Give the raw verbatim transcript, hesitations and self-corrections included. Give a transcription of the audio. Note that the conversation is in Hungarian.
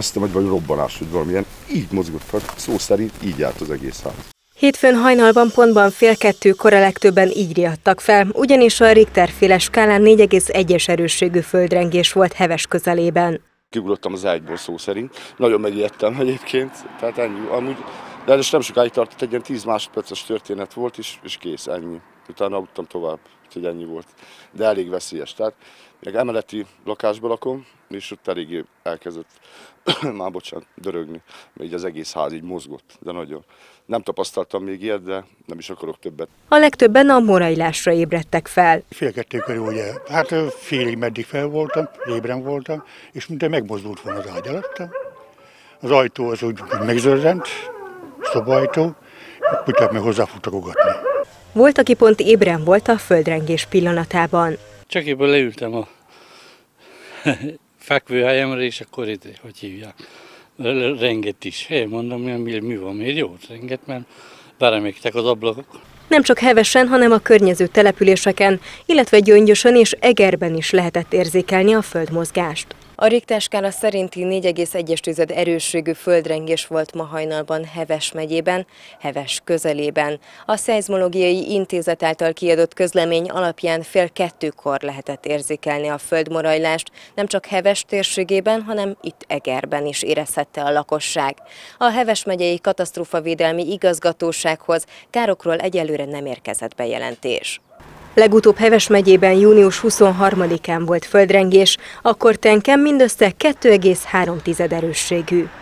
azt hiszem, hogy valami robbanás, hogy valamilyen, így mozgott, szó szerint így állt az egész ház. Hétfőn hajnalban pontban fél kettőkor a legtöbben így riadtak fel, ugyanis a Richter-féle skálán négy egész egyes erősségű földrengés volt Heves közelében. Kiugrottam az ágyból szó szerint, nagyon megijedtem egyébként, tehát ennyi, amúgy, de ez nem sokáig tartott, egy ilyen tíz másodperces történet volt, és, és kész, ennyi. Utána aludtam tovább, úgyhogy ennyi volt, de elég veszélyes. Tehát még emeleti lakásban lakom, és ott eléggé elkezdett, már bocsánat, dörögni, mert így az egész ház így mozgott, de nagyon. Nem tapasztaltam még ilyet, de nem is akarok többet. A legtöbben a morajlásra ébredtek fel. Fél kettő körül ugye, hát félig meddig fel voltam, ébren voltam, és mint megmozdult volna az ágy alattam. Az ajtó az úgy megzördent, szobajtó, utána meg hozzáfutottak ugatni. Volt, aki pont ébren volt a földrengés pillanatában. Csak éppen leültem a fekvőhelyemre, és akkor itt, hogy hívják, rengett is. Én mondom, mi, mi van, miért jó renget, mert beremegtek az ablakok. Nem csak Hevesen, hanem a környező településeken, illetve Gyöngyösön és Egerben is lehetett érzékelni a földmozgást. A Richter skála szerinti négy egész egyes erősségű földrengés volt ma hajnalban Heves megyében, Heves közelében. A Szeizmológiai Intézet által kiadott közlemény alapján fél kettőkor lehetett érzékelni a földmorajlást, nem csak Heves térségében, hanem itt Egerben is érezhette a lakosság. A Heves megyei katasztrófavédelmi igazgatósághoz károkról egyelőre nem érkezett bejelentés. Legutóbb Heves megyében június huszonharmadikán volt földrengés, akkor Tenken mindössze kettő egész három erősségű.